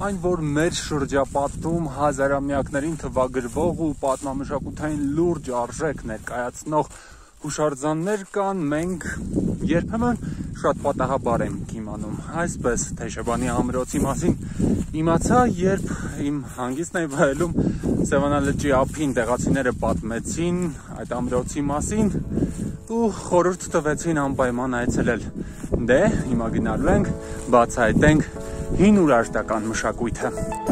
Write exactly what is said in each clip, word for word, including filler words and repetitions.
Այն, որ մեր շրջապատում հազարամյակներին թվագրվող ու պատմամշակութային լուրջ արժեք ներկայացնող հուշարձաններ կան, մենք երբեմն շատ պատահաբար ենք իմանում։ Այսպես Թեյշեբանի ամրոցի մասին իմացա, երբ իմ հանգիստն էի վայելում Սևանա լճի ափին տեղացիները պատմեցին այդ ամրոցի մասին ու խորհուրդ տվեցին անպայման այցելել։ Դե, հիմա գնալու ենք բացահայտենք հին ուրարտական մշակույթը։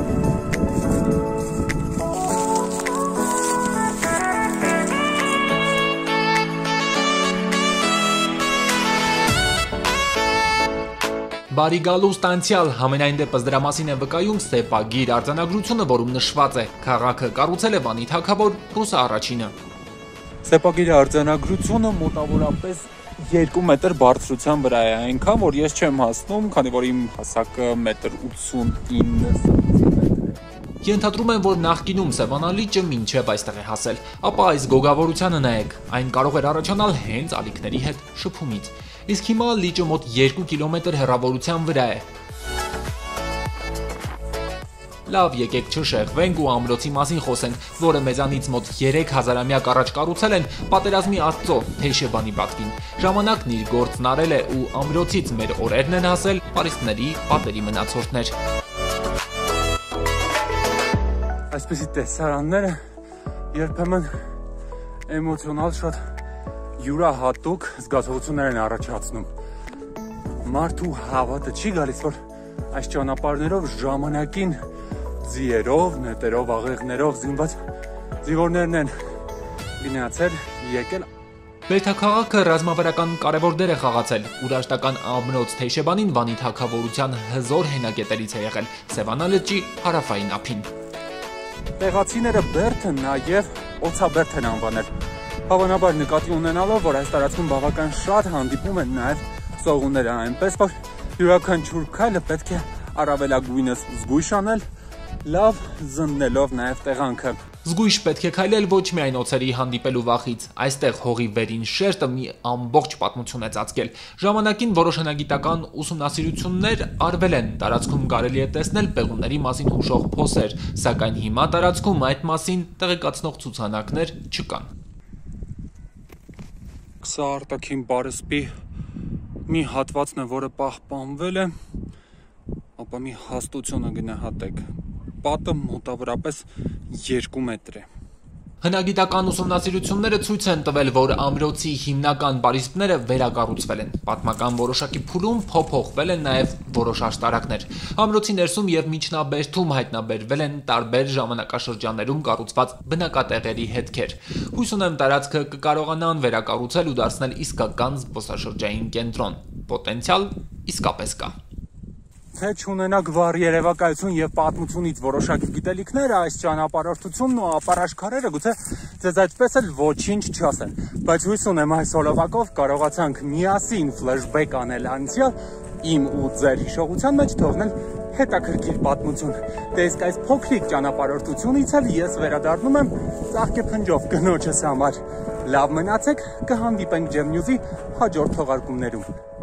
Բարի գալուստ անցյալ, համենայն դեպս դրա մասին է վկայում սեպագիր արձանագրությունը, որում նշված է քաղաքը կառուցել է Վանի թագավոր Ռուսը առաջինը։ Սեպագիր արձանագրությունը մոտավորապես երկու մետր բարձրության վրա է, այնքան որ ես չեմ հասնում, քանի որ իմ հասակը մետր ութսունինը սանտիմետր է։ Ենթադրում եմ, որ նախկինում Սևանա լիճը մինչև այստեղ է հասել, ապա այս գոգավորությանը նայեք, այն կարող էր առաջանալ հենց ալիքների հետ շփումից։ Իսկ հիմա լիճը մոտ երկու կիլոմետր հեռավորության վրա է։ Լավ, եկեք չշեղվենք ու ամրոցի մասին խոսենք, որը մեզանից մոտ երեք հազարամյակ առաջ կառուցել են պատերազմի աստծո Թեյշեբանի պատվին։ Ժամանակն իր գործն արել է ու ամրոցից մեր օրերն են հասել պարիսպների պատերի մնացորդներ։ Այսպիսի տեսարանները երբեմն էմոցիոնալ շատ յուրահատուկ զգացողություններ են առաջացնում։ Մարդու հավատը չի գալիս, որ այս ճանապարհներով ժամանակին ձիերով, նետերով, աղեղներով զինված զինվորներն են գնացել, եկել։ Բերդաքաղաքը ռազմավարական կարևոր դեր է խաղացել։ Ուրարտական ամրոց Թեյշեբանին Վանի թագավորության հզոր հենակետերից է եղել Սևանա լճի հարավային ափին։ Տեղացիները Բերդը նաև օձաբերդ են անվանել։ Հավանաբար նկատի ունենալով, որ այս տարածքում բավական շատ հանդիպում են նաև սողունները, այնպես որ յուրաքանչյուր քայլը պետք է առավելագույնս զգույշ անել, լավ զննելով նաև տեղանքը։ Զգույշ պետք է քայլել ոչ միայն օձերի հանդիպելու վախից, այստեղ հողի վերին շերտը մի ամբողջ պատմություն է ծածկել։ Ժամանակին որոշ հնագիտական ուսումնասիրություններ արվել են, տարածքում կարելի է տեսնել պեղումների մասին հուշող փոսեր, սակայն հիմա տարածքում այդ մասին տեղեկացնող ցուցանակներ չկան։ Սա արտաքին պարսպի մի հատվածն է, որը պահպանվել է, ապա մի հաստությունը գնահատեք։ Պատը մոտավորապես երկու մետր է։ Հնագիտական ուսումնասիրությունները ցույց են տվել, որ ամրոցի հիմնական պարիսպները վերակառուցվել են։ Պատմական որոշակի փուլում փոփոխվել են նաև որոշ աշտարակներ։ Ամրոցի ներսում եւ միջնաբերդում հայտնաբերվել են տարբեր ժամանակաշրջաններում կառուցված բնակատեղերի հետքեր։ Հույս ունեմ տարածքը կկարողանան վերակառուցել ու դարձնել իսկական զբոսաշրջային կենտրոն։ Պոտենցիալ իսկապես կա։ Թե չունենաք վառ երևակայություն եւ պատմությունից որոշակի գիտելիքներ, այս ճանապարհորդությունն ու ապարաշքարերը գուցե ձեզ այդպես էլ ոչինչ չասեն, բայց հույս ունեմ այս հոլովակով կարողացանք միասին ֆլեշբեք անել անցյալ, իմ ու ձեր հիշողության մեջ թողնել հետաքրքիր պատմություն։ Դե իսկ այս փոքրիկ ճանապարհորդությունից էլ ես վերադառնում եմ ծաղկե փնջով կնոջս համար։ Լավ մնացեք, կհանդիպենք Ջեմ Նյուզի հաջորդ թողարկումներում։